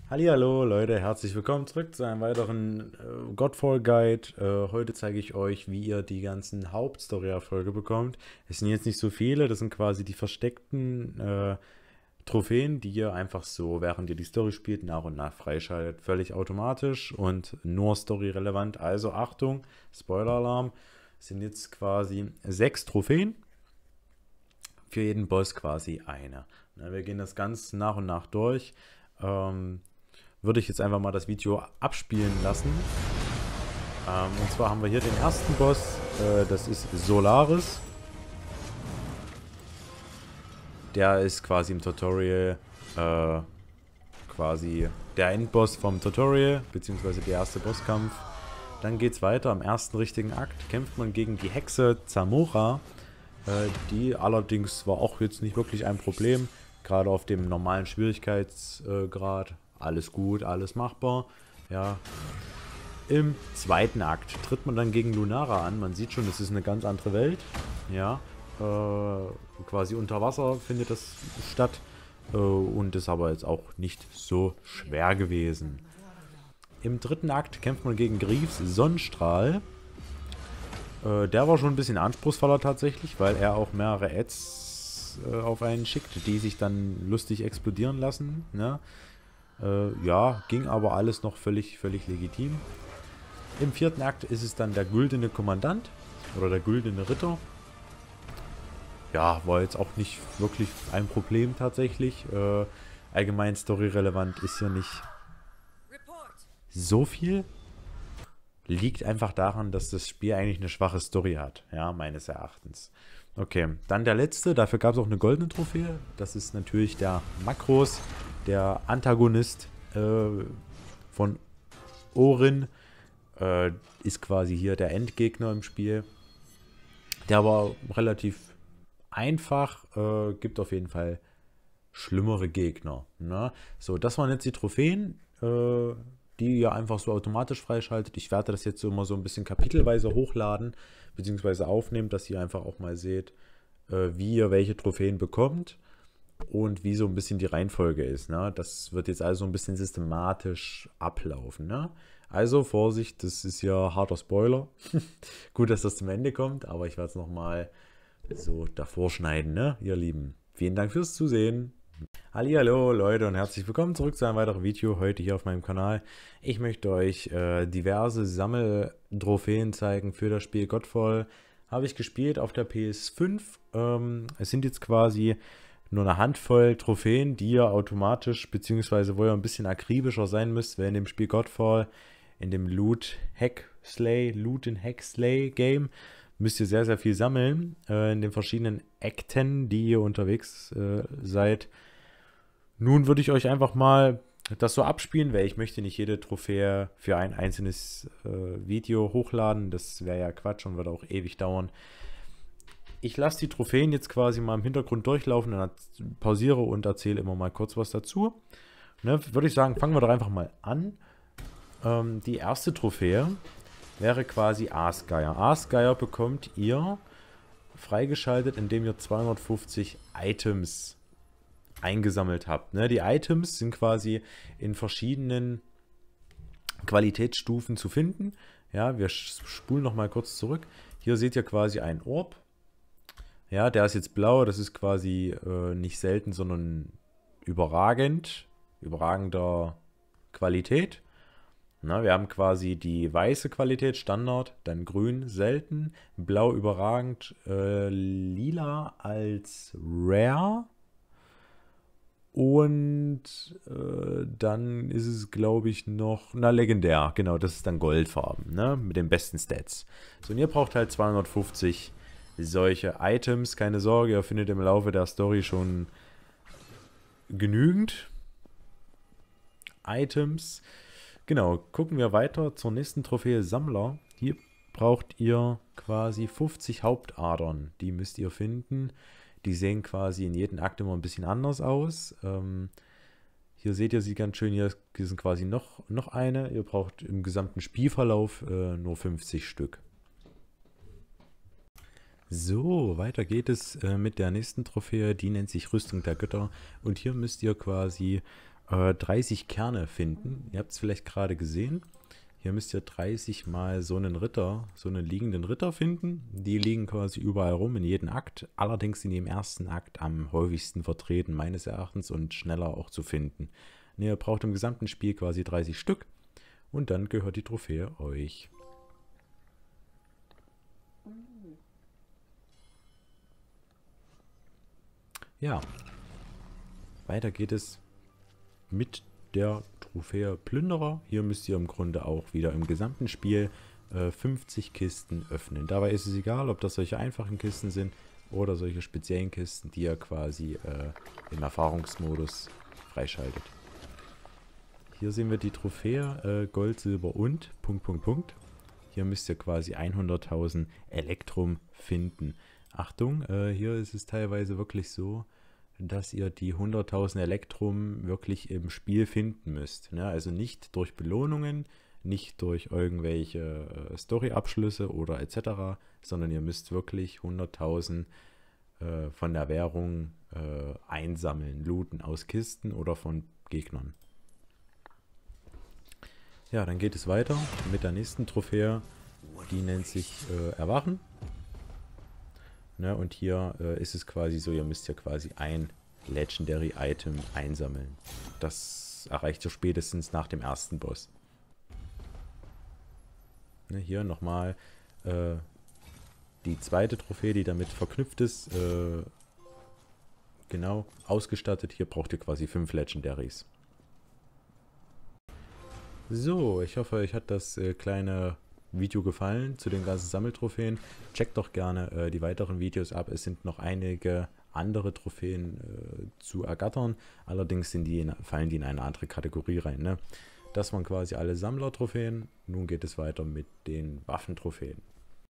Hallihallo Leute, herzlich willkommen zurück zu einem weiteren Godfall Guide. Heute zeige ich euch, wie ihr die ganzen Hauptstory-Erfolge bekommt. Es sind jetzt nicht so viele, das sind quasi die versteckten Trophäen, die ihr einfach so, während ihr die Story spielt, nach und nach freischaltet. Völlig automatisch und nur story-relevant. Also Achtung, Spoiler-Alarm, es sind jetzt quasi 6 Trophäen. Für jeden Boss quasi eine. Wir gehen das ganz nach und nach durch. Würde ich jetzt einfach mal das Video abspielen lassen. Und zwar haben wir hier den ersten Boss, das ist Solaris. Der ist quasi im Tutorial quasi der Endboss vom Tutorial, beziehungsweise der erste Bosskampf. Dann geht es weiter. Am ersten richtigen Akt kämpft man gegen die Hexe Zamora. Die allerdings war auch jetzt nicht wirklich ein Problem. Gerade auf dem normalen Schwierigkeitsgrad. Alles gut, alles machbar. Ja. Im zweiten Akt tritt man dann gegen Lunara an. Man sieht schon, es ist eine ganz andere Welt. Ja. Quasi unter Wasser findet das statt. Und ist aber jetzt auch nicht so schwer gewesen. Im dritten Akt kämpft man gegen Greaves Sonnenstrahl. Der war schon ein bisschen anspruchsvoller tatsächlich, weil er auch mehrere Ads auf einen schickt, die sich dann lustig explodieren lassen. Ne? Ja, ging aber alles noch völlig legitim. Im vierten Akt ist es dann der güldene Kommandant oder der güldene Ritter. Ja, war jetzt auch nicht wirklich ein Problem tatsächlich. Allgemein storyrelevant ist ja nicht so viel. Liegt einfach daran, dass das Spiel eigentlich eine schwache Story hat, ja, meines Erachtens. Okay, dann der letzte, dafür gab es auch eine goldene Trophäe. Das ist natürlich der Makros, der Antagonist von Orin. Ist quasi hier der Endgegner im Spiel. Der war relativ einfach, gibt auf jeden Fall schlimmere Gegner. Ne? So, das waren jetzt die Trophäen, die ihr einfach so automatisch freischaltet. Ich werde das jetzt immer so ein bisschen kapitelweise hochladen, beziehungsweise aufnehmen, dass ihr einfach auch mal seht, wie ihr welche Trophäen bekommt und wie so ein bisschen die Reihenfolge ist. Ne? Das wird jetzt also ein bisschen systematisch ablaufen. Ne? Also Vorsicht, das ist ja harter Spoiler. Gut, dass das zum Ende kommt, aber ich werde es nochmal so davor schneiden, ne, ihr Lieben. Vielen Dank fürs Zusehen. Hallihallo Leute und herzlich willkommen zurück zu einem weiteren Video heute hier auf meinem Kanal. Ich möchte euch diverse Sammeltrophäen zeigen für das Spiel Godfall. Habe ich gespielt auf der PS5. Es sind jetzt quasi nur eine Handvoll Trophäen, die ihr automatisch, beziehungsweise wo ihr ein bisschen akribischer sein müsst, weil in dem Spiel Godfall, in dem Loot and Hack Slay Game, müsst ihr sehr viel sammeln in den verschiedenen Akten, die ihr unterwegs seid. Nun würde ich euch einfach mal das so abspielen, weil ich möchte nicht jede Trophäe für ein einzelnes Video hochladen. Das wäre ja Quatsch und würde auch ewig dauern. Ich lasse die Trophäen jetzt quasi mal im Hintergrund durchlaufen, dann pausiere und erzähle immer mal kurz was dazu. Ne, würde ich sagen, fangen wir doch einfach mal an. Die erste Trophäe wäre quasi Aasgeier. Aasgeier bekommt ihr freigeschaltet, indem ihr 250 Items eingesammelt habt. Ne? Die Items sind quasi in verschiedenen Qualitätsstufen zu finden. Ja, wir spulen noch mal kurz zurück. Hier seht ihr quasi einen Orb. Ja, der ist jetzt blau. Das ist quasi nicht selten, sondern überragend. Überragender Qualität. Na, wir haben quasi die weiße Qualität, Standard, dann grün, selten, blau überragend, lila als Rare und dann ist es, glaube ich, noch, na, legendär, genau, das ist dann goldfarben, ne, mit den besten Stats. So, und ihr braucht halt 250 solche Items, keine Sorge, ihr findet im Laufe der Story schon genügend Items. Genau, gucken wir weiter zur nächsten Trophäe Sammler. Hier braucht ihr quasi 50 Hauptadern. Die müsst ihr finden. Die sehen quasi in jedem Akt immer ein bisschen anders aus. Hier seht ihr sie ganz schön. Hier sind quasi noch eine. Ihr braucht im gesamten Spielverlauf nur 50 Stück. So, weiter geht es mit der nächsten Trophäe. Die nennt sich Rüstung der Götter. Und hier müsst ihr quasi 30 Kerne finden. Ihr habt es vielleicht gerade gesehen. Hier müsst ihr 30 mal so einen Ritter, so einen liegenden Ritter finden. Die liegen quasi überall rum in jedem Akt. Allerdings sind die im ersten Akt am häufigsten vertreten, meines Erachtens, und schneller auch zu finden. Und ihr braucht im gesamten Spiel quasi 30 Stück. Und dann gehört die Trophäe euch. Ja, weiter geht es mit der Trophäe Plünderer. Hier müsst ihr im Grunde auch wieder im gesamten Spiel 50 Kisten öffnen. Dabei ist es egal, ob das solche einfachen Kisten sind oder solche speziellen Kisten, die ihr quasi im Erfahrungsmodus freischaltet. Hier sehen wir die Trophäe Gold, Silber und ... Hier müsst ihr quasi 100.000 Elektrum finden. Achtung, hier ist es teilweise wirklich so, dass ihr die 100.000 Elektrum wirklich im Spiel finden müsst. Ne? Also nicht durch Belohnungen, nicht durch irgendwelche Story-Abschlüsse oder etc., sondern ihr müsst wirklich 100.000 von der Währung einsammeln, looten aus Kisten oder von Gegnern. Ja, dann geht es weiter mit der nächsten Trophäe, die nennt sich Erwachen. Ne, und hier ist es quasi so, ihr müsst ja quasi ein Legendary Item einsammeln. Das erreicht ihr spätestens nach dem ersten Boss. Ne, hier nochmal die zweite Trophäe, die damit verknüpft ist, genau ausgestattet. Hier braucht ihr quasi 5 Legendaries. So, ich hoffe, euch hat das kleine Video gefallen zu den ganzen Sammeltrophäen. Checkt doch gerne die weiteren Videos ab. Es sind noch einige andere Trophäen zu ergattern. Allerdings fallen die in eine andere Kategorie rein. Ne? Das waren quasi alle Sammlertrophäen. Nun geht es weiter mit den Waffentrophäen.